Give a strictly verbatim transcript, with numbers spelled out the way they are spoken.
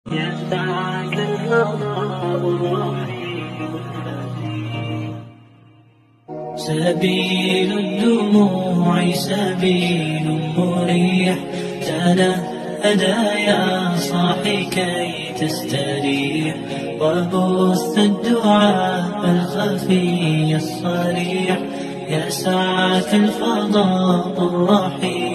يسعك الفضاء الرحيم الهدي. سبيل الدموع سبيل مريح، تنهدى يا صاحي كي تستريح، وبث الدعاء الخفي الصريح، يسعك الفضاء الرحيم.